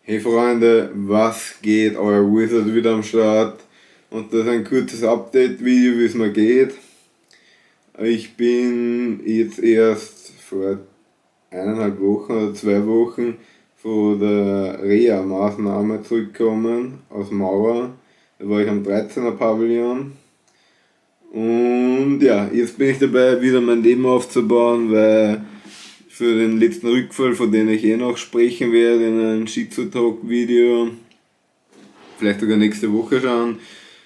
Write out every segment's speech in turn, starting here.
Hey Freunde, was geht? Euer Wizard wieder am Start und das ist ein kurzes Update-Video, wie es mir geht. Ich bin jetzt erst vor 1,5 Wochen oder 2 Wochen von der Reha-Maßnahme zurückgekommen aus Mauer. Da war ich am 13er Pavillon. Und ja, jetzt bin ich dabei, wieder mein Leben aufzubauen, weil für den letzten Rückfall, von dem ich noch sprechen werde in einem Shizu-Talk-Video, vielleicht sogar nächste Woche schon,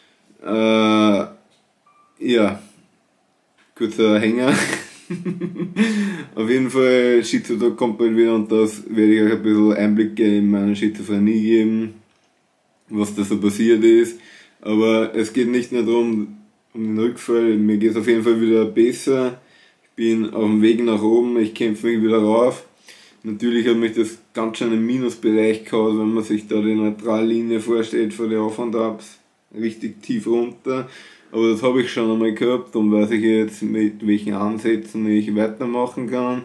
ja, kurzer Hänger. Auf jeden Fall, Shizu-Talk kommt bald wieder und das werde ich euch ein bisschen Einblick geben in meine Schizophrenie geben, was da so passiert ist. Aber es geht nicht nur darum, um den Rückfall, mir geht es auf jeden Fall wieder besser. Ich bin auf dem Weg nach oben, ich kämpfe mich wieder rauf. Natürlich hat mich das ganz schön im Minusbereich gehabt, wenn man sich da die Neutrallinie vorstellt von den Auf und Abs, richtig tief runter. Aber das habe ich schon einmal gehabt und weiß ich jetzt, mit welchen Ansätzen ich weitermachen kann.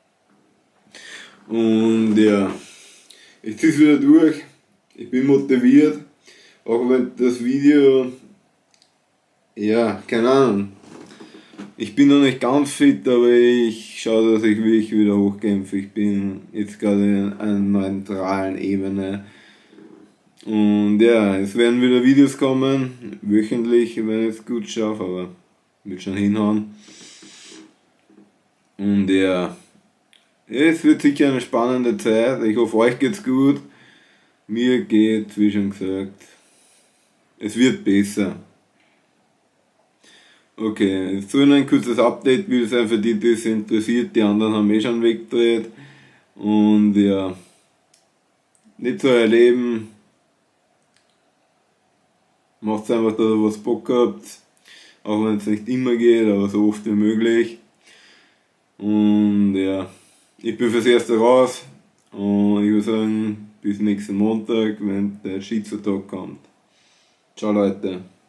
Und ja, ich ziehe es wieder durch, ich bin motiviert, auch wenn das Video, ja, keine Ahnung, ich bin noch nicht ganz fit, aber ich schaue, dass ich wirklich wieder hochkämpfe. Ich bin jetzt gerade in einer neutralen Ebene. Und ja, es werden wieder Videos kommen, wöchentlich, wenn ich es gut schaffe, aber wird schon hinhauen. Und ja, es wird sicher eine spannende Zeit. Ich hoffe, euch geht's gut. Mir geht, wie schon gesagt, es wird besser. Okay, jetzt so ein kurzes Update will sein für die, die es interessiert. Die anderen haben schon weggedreht. Und ja, nicht so erleben. Macht einfach, dass ihr was Bock habt. Auch wenn es nicht immer geht, aber so oft wie möglich. Und ja, ich bin fürs Erste raus. Und ich würde sagen, bis nächsten Montag, wenn der Shizu-Talk kommt. Ciao Leute.